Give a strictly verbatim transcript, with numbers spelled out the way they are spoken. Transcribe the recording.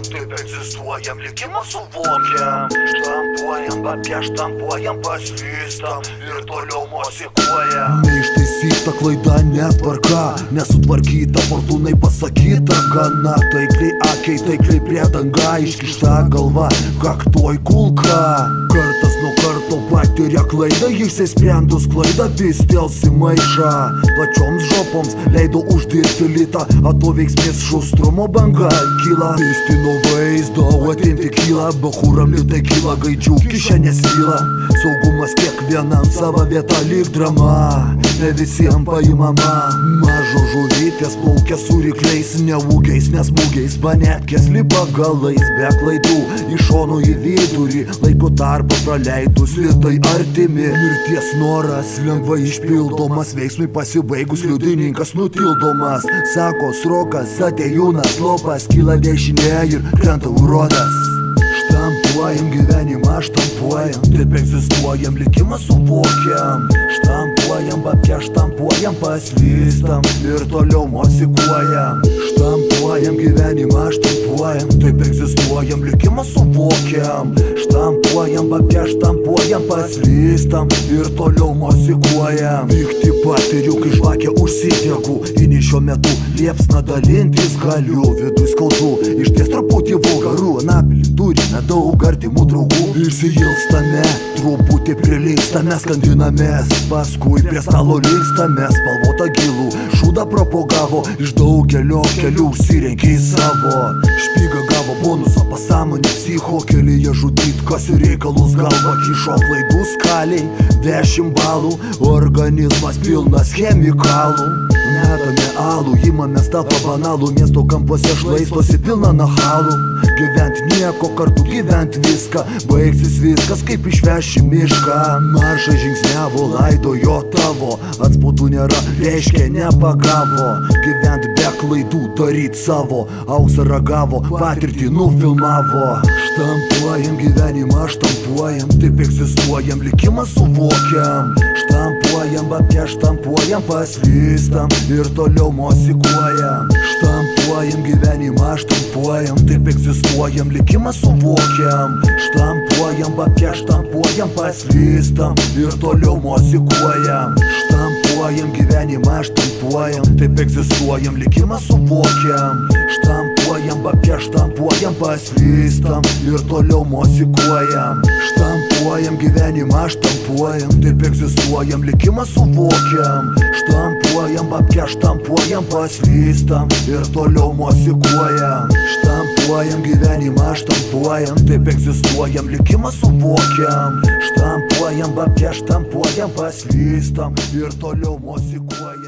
taip egzistuojam, likimą suvokiam. Štampuojam, babke štampuojam, paslystam ir toliau mosikuojam. Neištaisyta klaida, netvarka, nesutvarkyta, fortūnai pasakyta gana. Taikliai akiai, taikliai priedanga, iškišta galva, kaktoj kulka. Kartas nuo karto patiria klaidą, išsisprendus klaidą vis dėlsi maišą. Plačioms žopoms leido uždirbti litą, atoveiksmės šustrumo banga kyla. Pistino vaizdo atinti kyla, bachūram litai kyla, gaidžių kišenės vyla. Saugumas kiekvienam sava vieta lyg drama, ne visiem paimama. Mažo žuvytės plaukia su rykliais, ne ūgiais, nesmūgiais, banetkės lipa galais, be klaidų iš šonų į vidurį, laiko tarpą praleidus litai artimi. Mirties noras lengvai išpildomas, veiksmui pasibaigus liudininkas nutildomas. Sako srokas, atėjūnas, lopas, kyla dešinė ir krenta urodas. Štampuojam gyvenimą, štampuojam, taip egzistuojam, likimą suvokiam. Štampuojam, babke štampuojam, paslystam ir toliau mosikuojam. Štampuojam gyvenimą, štampuojam, taip egzistuojam, likimą suvokiam. Štampuojam, babke štampuojam, paslystam ir toliau mosikuojam. Pykti patiriu, kai žvakė užsidegu, ini šiuo metu liepsna dalintis galiu. Vidui skaudu, išties truputį vulgaru, napilį turime daug artimų draugų. Išsiilstame, truputį prilykstame, skandinamės, paskui prie stalo lygstame. Spalvotą gilų šūdą propagavo, iš daugelio kelių užsirenkė į savo. Špyga gavo bonusą, pasąmonė psicho, kelyje žudyt, kas į reikalus galva kišo. Klaidų skaliai dešimt balų, organizmas pilnas chemikalų. Metame alų, imamės tapą banalų, miesto kampuose šlaistosi pilna nachalų. Gyvent nieko, kartu gyvent viską, baigsis viskas kaip išveši mišką. Maršą žingsniavo, laidojo tavo, atspaudų nėra, reiškia nepagavo. Gyvent be klaidų, daryt savo, auksą ragavo, patirtį nufilmavo. Štampuojam gyvenimą, štampuojam, taip egzistuojam, likimą suvokiam. Štampuojam, babke štampuojam, paslystam ir toliau mosikuojam. Štampuojam gyvenimą, štampuojam, taip egzistuojam, likimą suvokiam. Štampuojam, babke štampuojam, paslystam ir toliau mosikuojam. Štampuojam gyvenimą, štampuojam, taip egzistuojam, likimą suvokiam. Štampuojam, babke štampuojam, paslystam ir toliau mosikuojam. Štampuojam gyvenimą, štampuojam, taip egzistuojam, likimą suvokiam. Štampuojam, babke štampuojam, paslystam ir toliau mosikuojam. Štampuojam gyvenimą, štampuojam, taip egzistuojam, likimą suvokiam. Štampuojam, babke štampuojam, paslystam ir toliau mosikuojam.